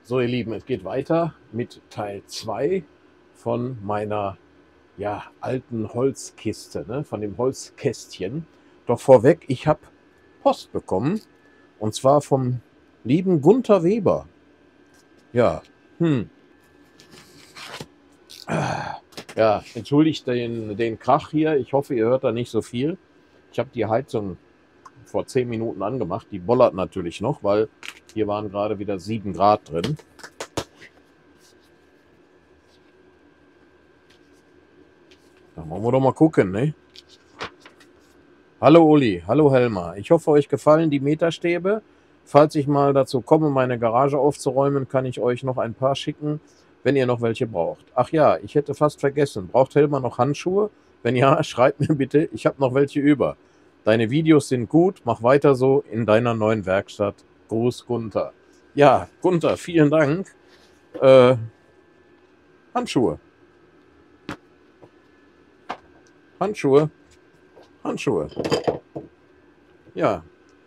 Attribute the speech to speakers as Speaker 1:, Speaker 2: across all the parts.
Speaker 1: So, ihr Lieben, es geht weiter mit Teil 2 von meiner alten Holzkiste, ne? Von dem Holzkästchen. Doch vorweg, ich habe Post bekommen, und zwar vom lieben Gunther Weber. Ja, entschuldigt den Krach hier. Ich hoffe, ihr hört da nicht so viel. Ich habe die Heizung vor 10 Minuten angemacht. Die bollert natürlich noch, weil hier waren gerade wieder 7 Grad drin. Da wollen wir doch mal gucken, ne? Hallo Uli, hallo Helma. Ich hoffe, euch gefallen die Meterstäbe. Falls ich mal dazu komme, meine Garage aufzuräumen, kann ich euch noch ein paar schicken, wenn ihr noch welche braucht. Ach ja, ich hätte fast vergessen. Braucht Helma noch Handschuhe? Wenn ja, schreibt mir bitte. Ich habe noch welche über. Deine Videos sind gut. Mach weiter so in deiner neuen Werkstatt. Gruß, Gunther. Ja, Gunther, vielen Dank. Handschuhe. Handschuhe. Handschuhe. Ja.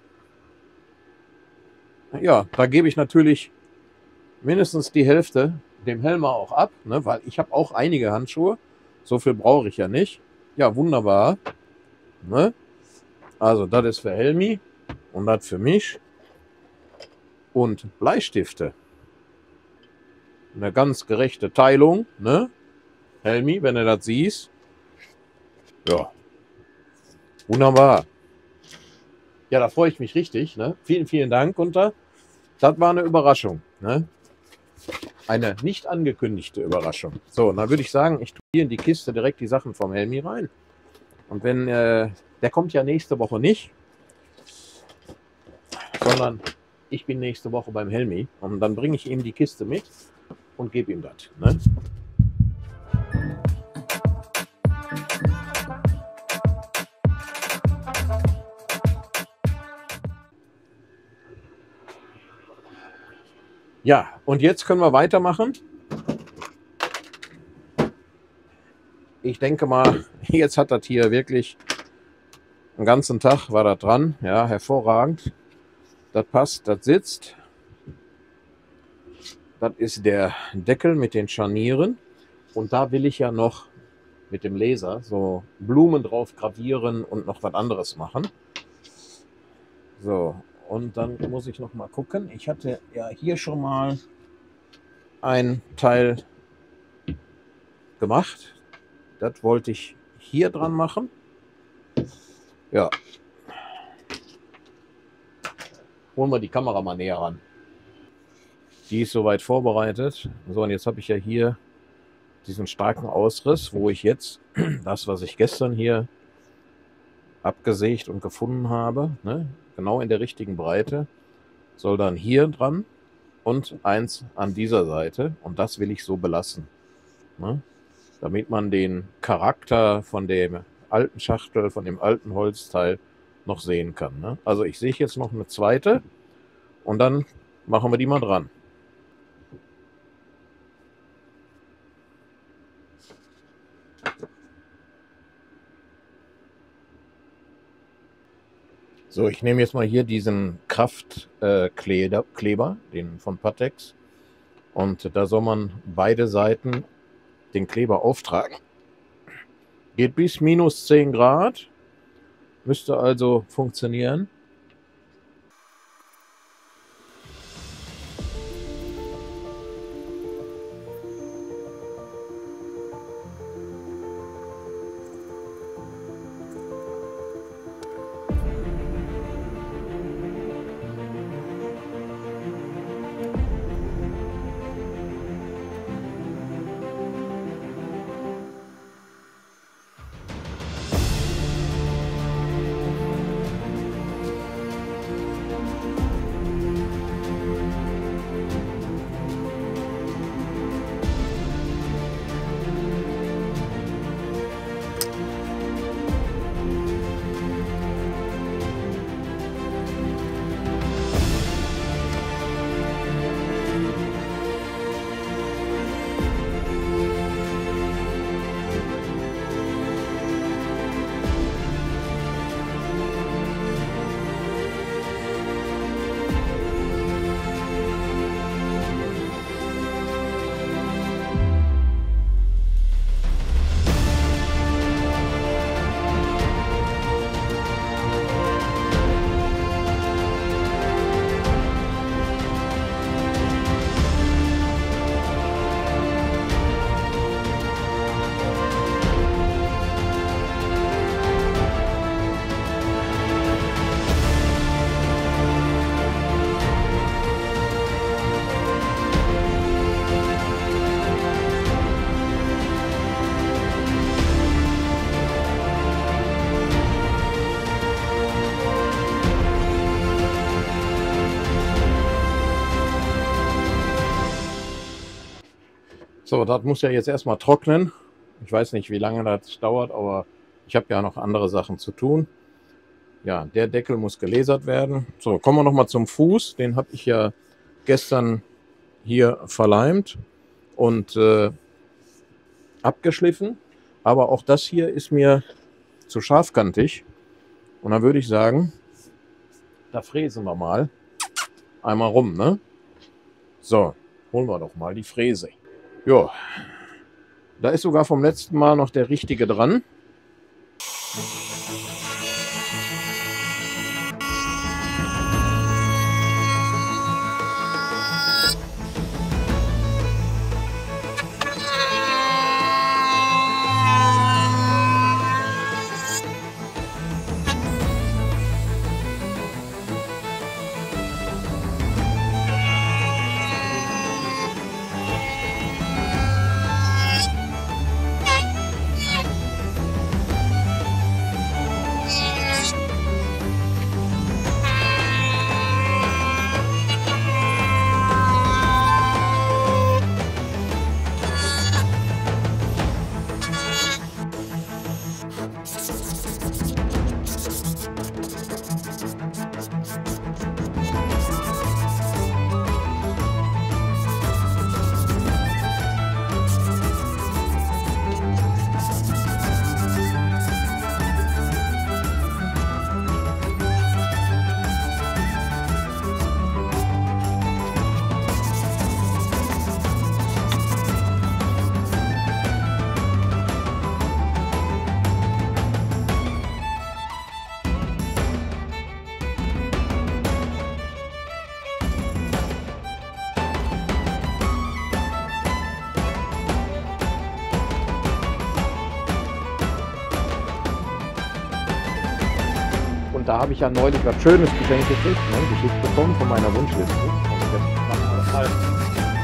Speaker 1: Ja, da gebe ich natürlich mindestens die Hälfte dem Helma auch ab, ne, weil ich habe auch einige Handschuhe. So viel brauche ich ja nicht. Ja, wunderbar. Ne? Also, das ist für Helmi und das für mich. Und Bleistifte. Eine ganz gerechte Teilung, ne? Helmi, wenn du das siehst. Ja. Wunderbar. Ja, da freue ich mich richtig, ne? Vielen, vielen Dank, Gunther. Das war eine Überraschung, ne? Eine nicht angekündigte Überraschung. So, dann würde ich sagen, ich tue hier in die Kiste direkt die Sachen vom Helmi rein. Und wenn, der kommt ja nächste Woche nicht, sondern ich bin nächste Woche beim Helmi. Und dann bringe ich ihm die Kiste mit und gebe ihm das, ne? Ja, und jetzt können wir weitermachen. Ich denke mal, jetzt hat das hier wirklich einen ganzen Tag war das dran. Ja, hervorragend. Das passt, das sitzt. Das ist der Deckel mit den Scharnieren. Und da will ich ja noch mit dem Laser so Blumen drauf gravieren und noch was anderes machen. So, und dann muss ich noch mal gucken. Ich hatte ja hier schon mal ein Teil gemacht. Das wollte ich hier dran machen. Ja. Holen wir die Kamera mal näher ran. Die ist soweit vorbereitet. So, und jetzt habe ich ja hier diesen starken Ausriss, wo ich jetzt das, was ich gestern hier abgesägt und gefunden habe, ne, genau in der richtigen Breite, soll dann hier dran und eins an dieser Seite. Und das will ich so belassen, ne, damit man den Charakter von dem alten Schachtel, von dem alten Holzteil noch sehen kann. Ne? Also ich sehe jetzt noch eine zweite und dann machen wir die mal dran. So, ich nehme jetzt mal hier diesen Kraftkleber, den von Pattex. Und da soll man beide Seiten den Kleber auftragen. Geht bis minus 10 Grad. Müsste also funktionieren. So, das muss ja jetzt erstmal trocknen. Ich weiß nicht, wie lange das dauert, aber ich habe ja noch andere Sachen zu tun. Ja, der Deckel muss gelasert werden. So, kommen wir nochmal zum Fuß. Den habe ich ja gestern hier verleimt und abgeschliffen. Aber auch das hier ist mir zu scharfkantig. Und dann würde ich sagen, da fräsen wir mal einmal rum, ne? So, holen wir doch mal die Fräse. Ja, da ist sogar vom letzten Mal noch der richtige dran. Und da habe ich ja neulich was Schönes geschenkt gekriegt, ne? Geschickt bekommen von meiner Wunschliste. Und jetzt machen wir das mal.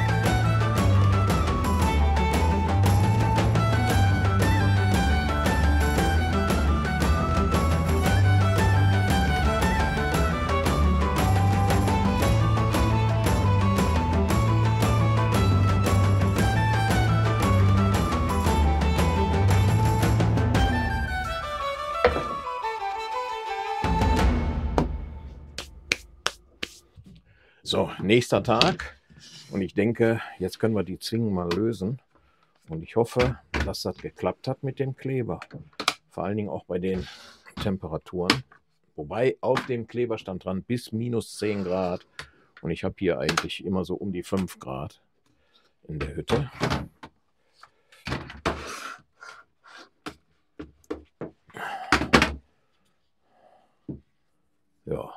Speaker 1: So, nächster Tag und ich denke, jetzt können wir die Zwingen mal lösen und ich hoffe, dass das geklappt hat mit dem Kleber. Vor allen Dingen auch bei den Temperaturen. Wobei auf dem Kleber stand dran bis minus 10 Grad und ich habe hier eigentlich immer so um die 5 Grad in der Hütte. Ja.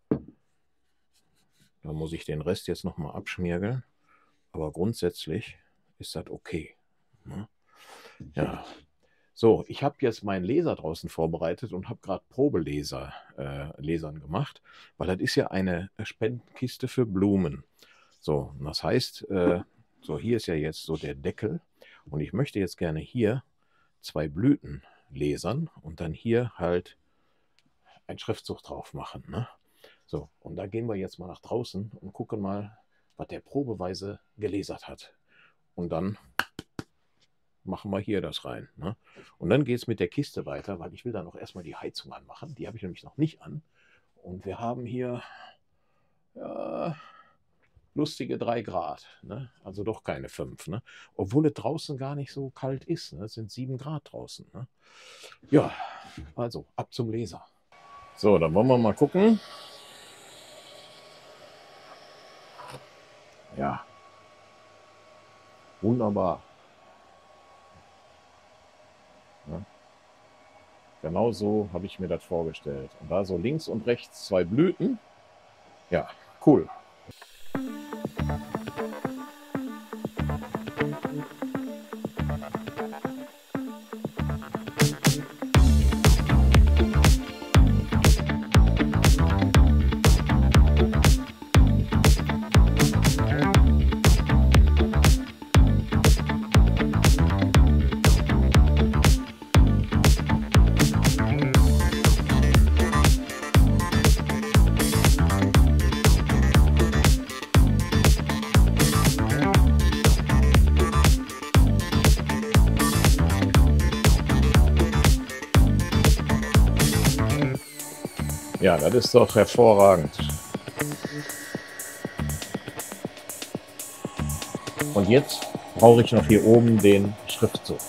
Speaker 1: Da muss ich den Rest jetzt nochmal abschmirgeln. Aber grundsätzlich ist das okay. Ja. So, ich habe jetzt meinen Laser draußen vorbereitet und habe gerade Lasern gemacht, weil das ist ja eine Spendenkiste für Blumen. So, und das heißt, so hier ist ja jetzt so der Deckel und ich möchte jetzt gerne hier 2 Blüten lasern und dann hier halt ein Schriftzug drauf machen, ne? So, und da gehen wir jetzt mal nach draußen und gucken mal, was der probeweise gelasert hat. Und dann machen wir hier das rein, ne? Und dann geht es mit der Kiste weiter, weil ich will da noch erstmal die Heizung anmachen. Die habe ich nämlich noch nicht an. Und wir haben hier ja, lustige 3 Grad, ne? Also doch keine 5, ne? Obwohl es draußen gar nicht so kalt ist, ne? Es sind 7 Grad draußen, ne? Ja, also ab zum Laser. So, dann wollen wir mal gucken. Ja, wunderbar. Ja. Genau so habe ich mir das vorgestellt. Und da so links und rechts 2 Blüten. Ja, cool. Ja, das ist doch hervorragend. Und jetzt brauche ich noch hier oben den Schriftzug.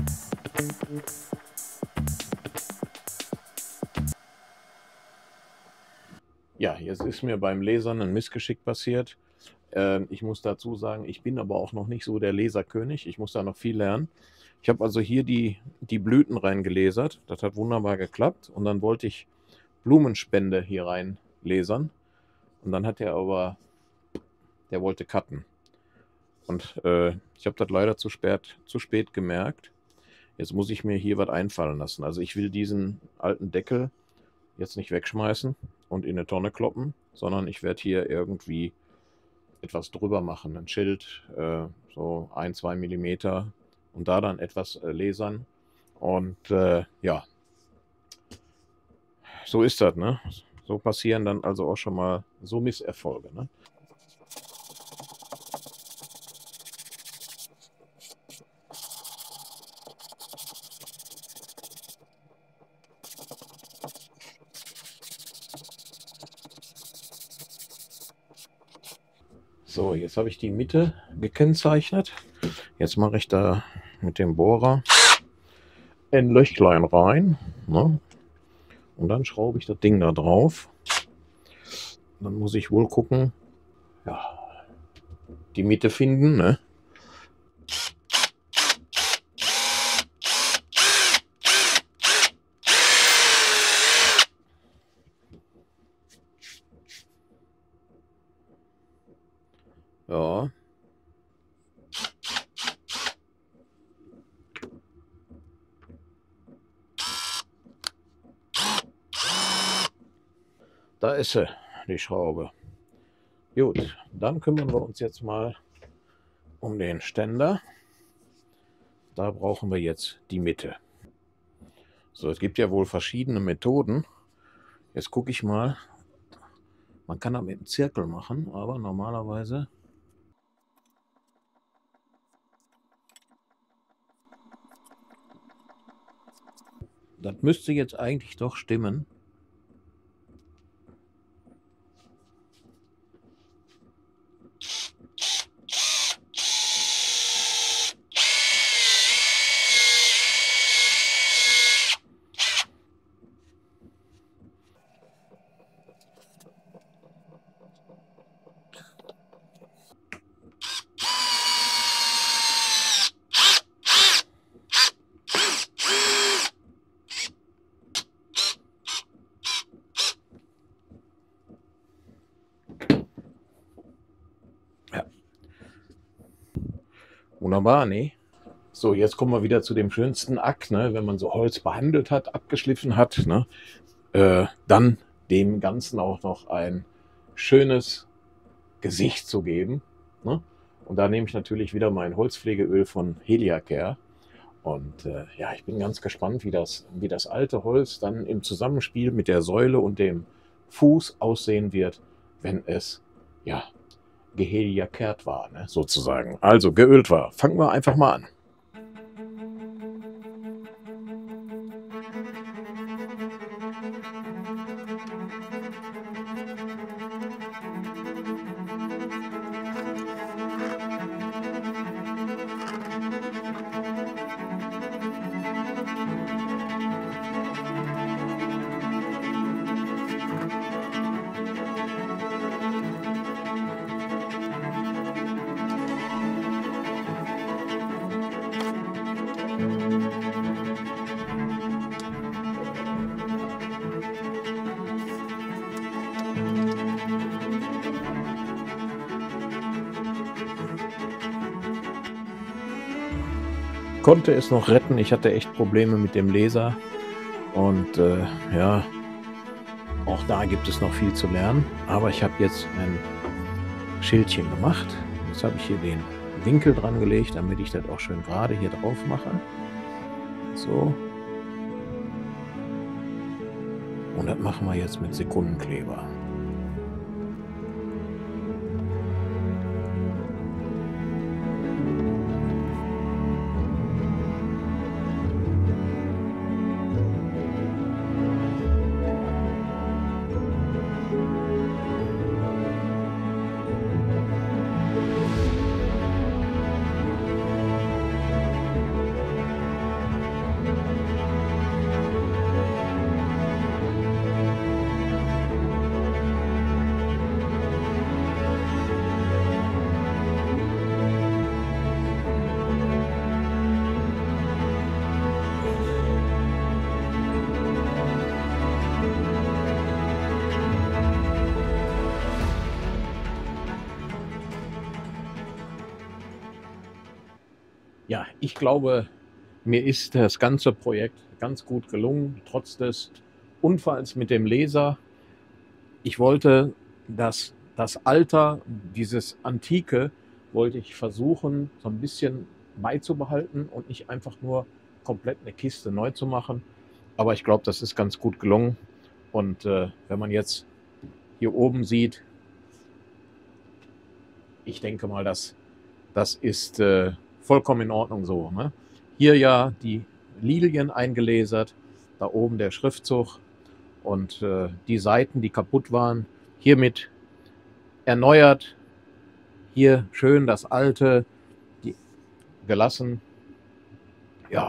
Speaker 1: Ja, jetzt ist mir beim Lesern ein Missgeschick passiert. Ich muss dazu sagen, ich bin aber auch noch nicht so der Leserkönig. Ich muss da noch viel lernen. Ich habe also hier die Blüten reingelesert. Das hat wunderbar geklappt. Und dann wollte ich Blumenspende hier rein lesern. Und dann hat er aber, der wollte cutten. Und ich habe das leider zu spät gemerkt. Jetzt muss ich mir hier was einfallen lassen. Also ich will diesen alten Deckel jetzt nicht wegschmeißen und in eine Tonne kloppen, sondern ich werde hier irgendwie etwas drüber machen. Ein Schild, so 1-2 Millimeter und da dann etwas lasern. Und ja, so ist das, ne? So passieren dann also auch schon mal so Misserfolge, ne? So, jetzt habe ich die Mitte gekennzeichnet. Jetzt mache ich da mit dem Bohrer ein Löchlein rein, ne? Und dann schraube ich das Ding da drauf. Dann muss ich wohl gucken, ja, die Mitte finden, ne? Ja. Da ist sie, die Schraube. Gut, dann kümmern wir uns jetzt mal um den Ständer. Da brauchen wir jetzt die Mitte. So, es gibt ja wohl verschiedene Methoden. Jetzt gucke ich mal. Man kann das mit einem Zirkel machen, aber normalerweise das müsste jetzt eigentlich doch stimmen. Ja. Wunderbar, ne? So, jetzt kommen wir wieder zu dem schönsten Akt, ne? Wenn man so Holz behandelt hat, abgeschliffen hat, ne? Dann dem Ganzen auch noch ein schönes Gesicht zu geben, ne? Und da nehme ich natürlich wieder mein Holzpflegeöl von Heliacare. Und ja, ich bin ganz gespannt, wie das alte Holz dann im Zusammenspiel mit der Säule und dem Fuß aussehen wird, wenn es ja geheliakert war, ne? Sozusagen. Also geölt war. Fangen wir einfach mal an. Konnte es noch retten. Ich hatte echt Probleme mit dem Laser. Und ja, auch da gibt es noch viel zu lernen. Aber ich habe jetzt ein Schildchen gemacht. Jetzt habe ich hier den Winkel dran gelegt, damit ich das auch schön gerade hier drauf mache. So. Und das machen wir jetzt mit Sekundenkleber. Ja, ich glaube, mir ist das ganze Projekt ganz gut gelungen, trotz des Unfalls mit dem Laser. Ich wollte das Alter, dieses Antike, wollte ich versuchen, so ein bisschen beizubehalten und nicht einfach nur komplett eine Kiste neu zu machen. Aber ich glaube, das ist ganz gut gelungen. Und wenn man jetzt hier oben sieht, ich denke mal, das ist vollkommen in Ordnung so. Ne? Hier ja die Lilien eingelasert, da oben der Schriftzug und die Seiten, die kaputt waren, hiermit erneuert. Hier schön das alte, die gelassen. Ja.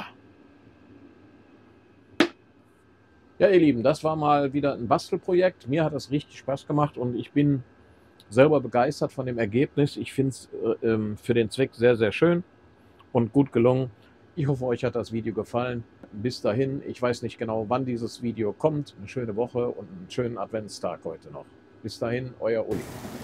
Speaker 1: Ja, ihr Lieben, das war mal wieder ein Bastelprojekt. Mir hat das richtig Spaß gemacht und ich bin selber begeistert von dem Ergebnis. Ich finde es für den Zweck sehr, sehr schön und gut gelungen. Ich hoffe, euch hat das Video gefallen. Bis dahin, ich weiß nicht genau, wann dieses Video kommt. Eine schöne Woche und einen schönen Adventstag heute noch. Bis dahin, euer Uli.